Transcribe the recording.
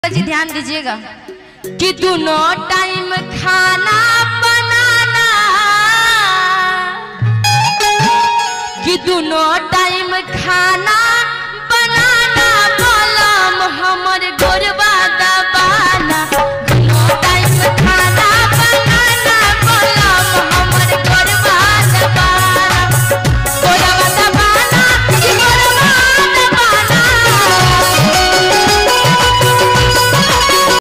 जी ध्यान दीजिएगा कि दोनों टाइम खाना बनाना, कि दोनों टाइम खाना